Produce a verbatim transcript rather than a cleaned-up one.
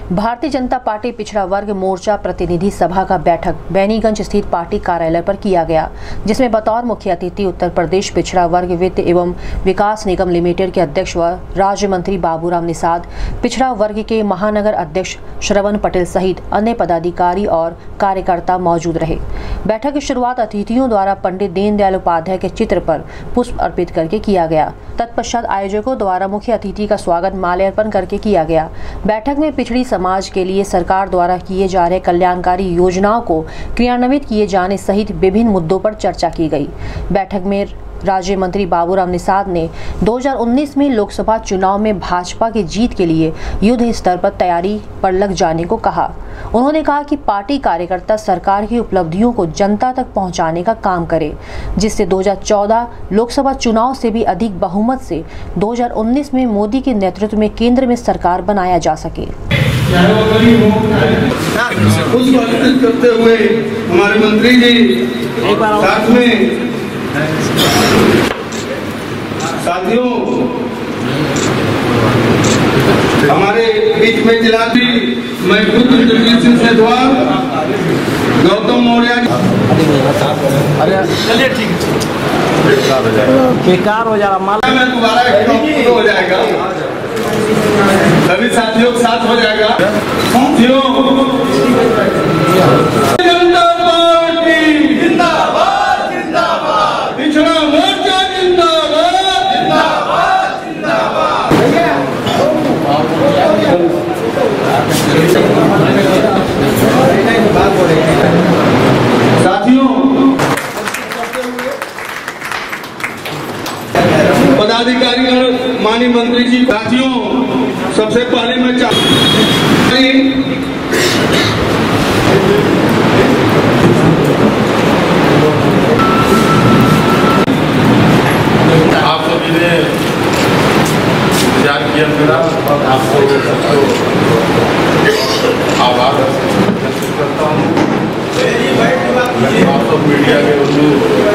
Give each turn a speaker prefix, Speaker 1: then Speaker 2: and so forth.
Speaker 1: Bharatiya Janata party पिछड़ा वर्ग मोर्चा प्रतिनिधि सभा का बैठक बैनीगंज स्थित पार्टी कार्यालय पर किया गया, जिसमें बतौर मुख्य अतिथि उत्तर प्रदेश पिछड़ा वर्ग वित्त एवं विकास निगम लिमिटेड के अध्यक्ष व राज्य मंत्री बाबूराम निषाद, पिछड़ा वर्ग के महानगर अध्यक्ष श्रवण पटेल सहित अन्य पदाधिकारी और कार्यकर्ता मौजूद रहे। बैठक की शुरुआत अतिथियों द्वारा पंडित दीनदयाल उपाध्याय के चित्र पर पुष्प अर्पित करके किया गया। तत्पश्चात आयोजकों द्वारा मुख्य अतिथि का स्वागत माल्यार्पण करके किया गया। बैठक में पिछड़ी समाज के लिए सरकार द्वारा किए जा रहे कल्याणकारी योजनाओं को क्रियान्वित किए जाने सहित विभिन्न मुद्दों पर चर्चा की गई। बैठक में राज्य मंत्री बाबूराम निषाद ने दो हज़ार उन्नीस में लोकसभा चुनाव में भाजपा की जीत के लिए युद्ध स्तर पर तैयारी पर लग जाने को कहा। उन्होंने कहा कि पार्टी कार्यकर्ता सरकार की उपलब्धियों को जनता तक पहुंचाने का काम करे, जिससे दो हज़ार चौदह लोकसभा चुनाव से भी अधिक बहुमत से दो हज़ार उन्नीस में मोदी के नेतृत्व में केंद्र में सरकार बनाया जा सके।
Speaker 2: उस बातचीत करते हुए हमारे मंत्री जी साथ में साथियों हमारे बीच में जिला भी मैं खुद जगदीश सिंह सेठवाल, गौतम मौर्य। अरे चलिए ठीक है, बेकार हो जा रहा माल मैं दोबारा हो जाएगा, सभी साथियों के साथ हो जाएगा। साथियों जनता पार्टी जिंदाबाद जिंदाबाद, पिछड़ा मोर्चा जिंदाबाद जिंदाबाद जिंदाबाद। साथियों पदाधिकारीगण, माननीय मंत्री जी, साथियों सबसे पहले मैं
Speaker 3: आप सभी ने विचार किया मेरा और आपको आभार व्यक्त करता हूँ। आप सब मीडिया के बंधु